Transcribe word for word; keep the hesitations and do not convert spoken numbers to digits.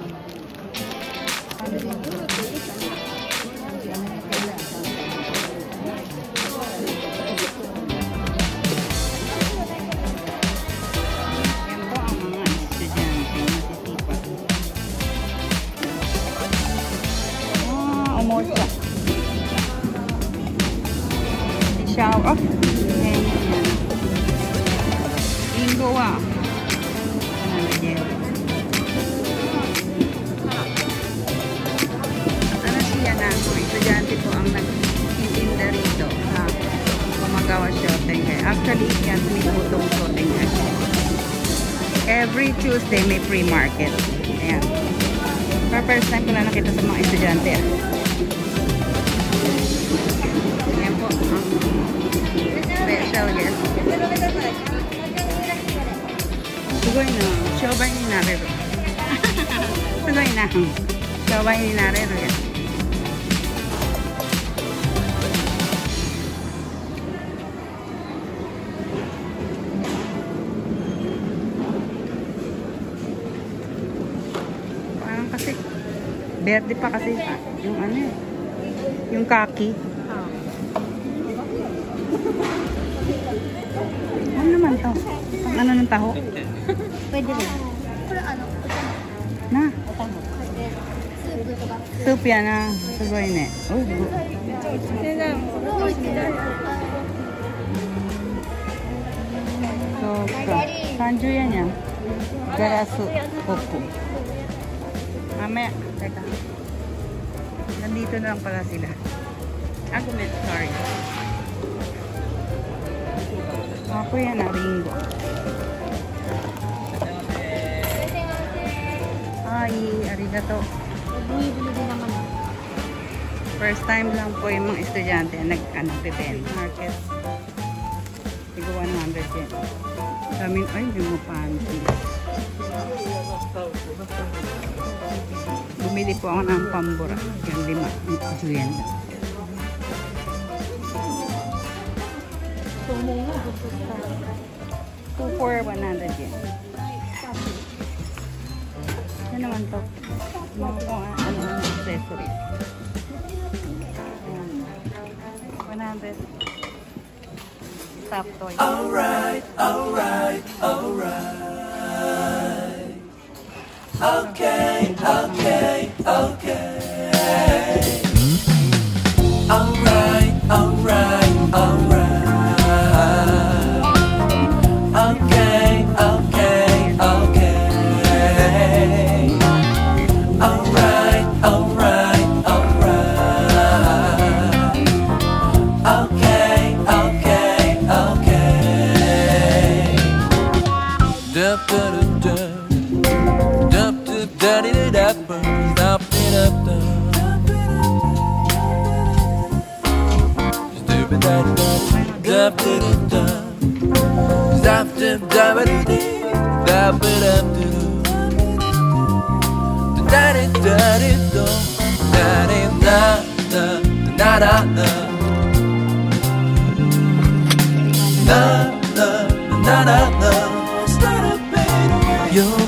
Umorsa. Shower. Oh. Ayan, yan. Inggawa. Ano siya na? Estudyante po ang nag-iinda rito. Ha? Komagawa Shotengai. Actually, yan tumutong Shotengai. Every Tuesday may free market. Ayan. For first time ko na nakita sa mga estudyante. Ayan po. Special guest. Sugoy na. Shobay ni narero. Sugoy na. Shobay ni narero yan. Parang kasi berde pa kasi yung ano eh. Yung kaki. Ano naman to? Ano ng taho? Pwede rin. Na. Soup yan na. Sugoy ne. Oh, good. So, sanju yan yan. Garasu. Opo. Mamaya. Teka. Nandito na lang pala sila. Argument, sorry. Ako yan na ringo. Ay, arigato. First time lang po yung mga estudyante nag-ano, pipin. Market. Tigo one hundred yen. Daming, ay, hindi mo panty. Bumili po ako ng pambura. Yung lima. Juyen. two for one hundred yen. Ano naman to? Mga kung ano ang accessory. one hundred. Stop toy. Alright, alright, alright. Okay, okay, okay. Alright, alright, alright. Okay, okay, okay. Alright, alright, alright. Okay, okay, okay. Dup dup dup dup dup da da da dup dup dup dup dup dup dup. Zap zap zap zap zap zap da da da da da da da da da da da. Start up, baby.